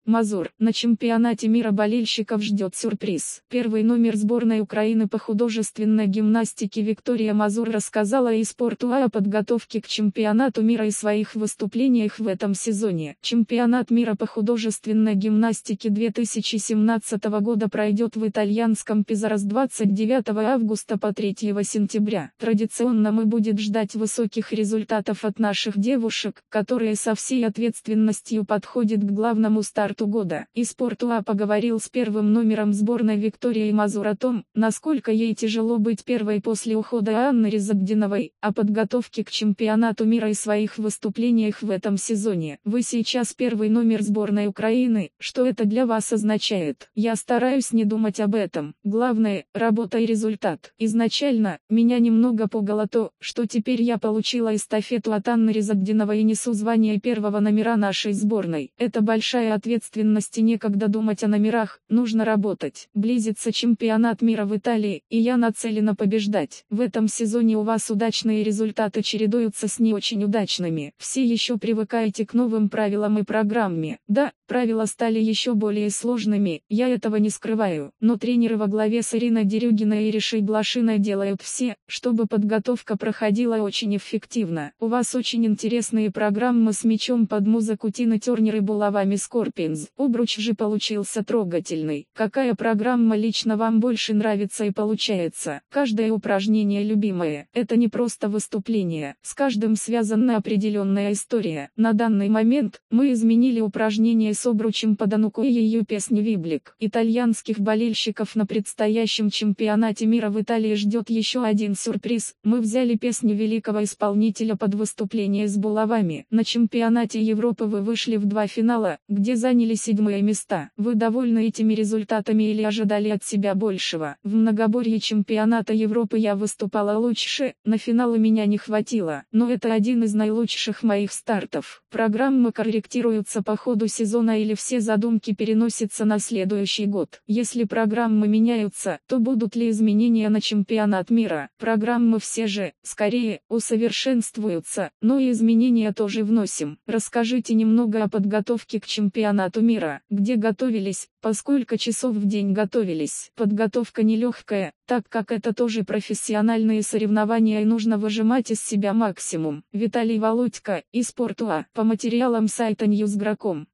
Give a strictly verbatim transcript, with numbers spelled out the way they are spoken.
Мазур. На чемпионате мира болельщиков ждет сюрприз. Первый номер сборной Украины по художественной гимнастике Виктория Мазур рассказала eSport.ua о подготовке к чемпионату мира и своих выступлениях в этом сезоне. Чемпионат мира по художественной гимнастике две тысячи семнадцатого года пройдет в итальянском Пизаро с двадцать девятого августа по третьего сентября. Традиционно мы будет ждать высоких результатов от наших девушек, которые со всей ответственностью подходят к главному старту года. eSport.ua поговорил с первым номером сборной Викторией Мазур о том, насколько ей тяжело быть первой после ухода Анны Резагдиновой, о подготовке к чемпионату мира и своих выступлениях в этом сезоне. Вы сейчас первый номер сборной Украины, что это для вас означает? Я стараюсь не думать об этом. Главное – работа и результат. Изначально, меня немного пугало то, что теперь я получила эстафету от Анны Резагдиновой и несу звание первого номера нашей сборной. Это большая ответственность и некогда думать о номерах, нужно работать. Близится чемпионат мира в Италии, и я нацелена побеждать. В этом сезоне у вас удачные результаты чередуются с не очень удачными. Все еще привыкаете к новым правилам и программе. Да, правила стали еще более сложными, я этого не скрываю. Но тренеры во главе с Ириной Дерюгиной и Иришей Блошиной делают все, чтобы подготовка проходила очень эффективно. У вас очень интересные программы с мячом под музыку Тины Тернер и булавами Скорпионс. Обруч же получился трогательный. Какая программа лично вам больше нравится и получается? Каждое упражнение любимое. Это не просто выступление. С каждым связана определенная история. На данный момент, мы изменили упражнение с обручем под Ануку и ее песню «Виблик». Итальянских болельщиков на предстоящем чемпионате мира в Италии ждет еще один сюрприз. Мы взяли песню великого исполнителя под выступление с булавами. На чемпионате Европы вы вышли в два финала, где заняли седьмые места. Вы довольны этими результатами или ожидали от себя большего? В многоборье чемпионата Европы я выступала лучше, на финал у меня не хватило, но это один из наилучших моих стартов. Программы корректируются по ходу сезона или все задумки переносятся на следующий год. Если программы меняются, то будут ли изменения на чемпионат мира? Программы все же, скорее, усовершенствуются, но и изменения тоже вносим. Расскажите немного о подготовке к чемпионату мира. Где готовились, по сколько часов в день готовились? Подготовка нелегкая, так как это тоже профессиональные соревнования и нужно выжимать из себя максимум. Виталий Володько, eSport.ua, по материалам сайта Newsgro точка com.